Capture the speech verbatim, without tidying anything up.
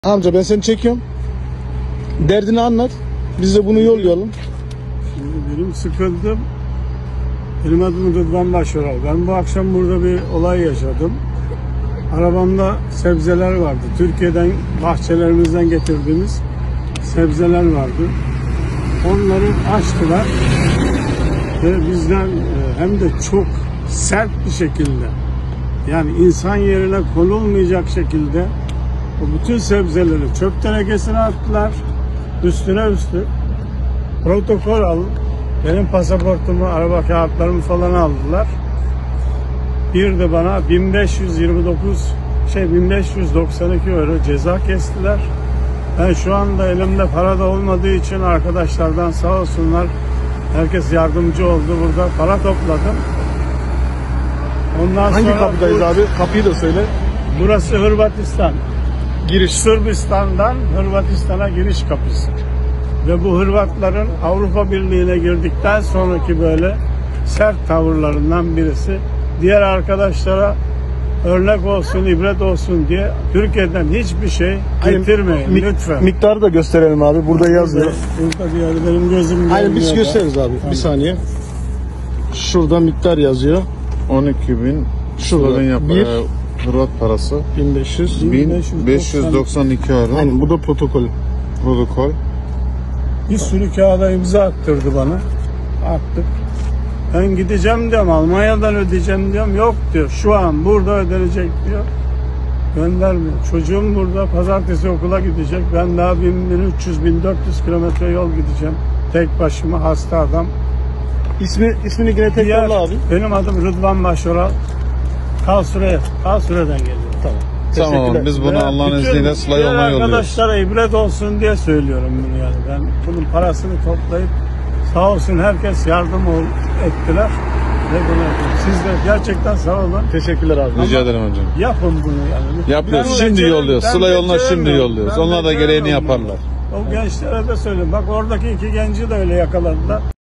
Amca ben seni çekiyorum. Derdini anlat. Biz de bunu yollayalım. Şimdi benim sıkıntım, benim adım Rıdvan Başoral. Ben bu akşam burada bir olay yaşadım. Arabamda sebzeler vardı. Türkiye'den, bahçelerimizden getirdiğimiz sebzeler vardı. Onları açtılar ve bizden hem de çok sert bir şekilde, yani insan yerine konulmayacak şekilde o bütün sebzeleri çöp tenekesine attılar. Üstüne üstlük protokol alıp benim pasaportumu, araba kağıtlarımı falan aldılar. Bir de bana bin beş yüz yirmi dokuz şey bin beş yüz doksan iki euro ceza kestiler. Ben şu anda elimde para da olmadığı için arkadaşlardan sağ olsunlar, herkes yardımcı oldu. Burada para topladım. Ondan Hangi sonra kapıdayız bu, abi? Kapıyı da söyle. burası Hırvatistan. Giriş. Sırbistan'dan Hırvatistan'a giriş kapısı. Ve bu Hırvatların Avrupa Birliği'ne girdikten sonraki böyle sert tavırlarından birisi. Diğer arkadaşlara örnek olsun, ibret olsun diye Türkiye'den hiçbir şey getirmeyin Mik- lütfen. Miktarı da gösterelim abi. Burada yazıyor. Burada bir yerde benim gözüm Aynen biz görmüyor da. gösteririz abi. Tamam. Bir saniye. Şurada miktar yazıyor. on iki bin Şurada. Slovenya Bir. para, Hırvat parası bin beş yüz. bin beş yüz doksan iki euro. Aynen bu da protokol. Protokol. Bir sürü kağıda imza attırdı bana. Attık. Ben gideceğim diyorum, Almanya'dan ödeyeceğim diyorum. Yok diyor, şu an burada ödenecek diyor. Göndermiyor. Çocuğum burada, pazartesi okula gidecek. Ben daha bin üç yüz bin dört yüz kilometre yol gideceğim. Tek başıma, hasta adam. İsmi ismini yine Diğer, tekrarla abi. benim adım Rıdvan Başoral. Kalsüre, Kalsüre'den geliyor. Tamam. Tamam Teşekkürler. biz bunu Ve Allah'ın bütün izniyle Sıla diğer yoluna yolluyoruz. arkadaşlara ibret olsun diye söylüyorum bunu yani. Ben bunun parasını toplayıp sağ olsun herkes yardım ol, ettiler. Ve bunu yapıyorum. Siz de gerçekten sağ olun. Teşekkürler abi. Rica ederim hocam. Yapın bunu yani. Yapıyoruz. Ben Şimdi becerim- yolluyoruz. ben Sıla yoluna şimdi beceremiyorum. yolluyoruz. Ben Onlar da gereğini beceremiyorum. yaparlar. O gençlere de söyleyeyim. Bak oradaki iki genci de öyle yakaladılar.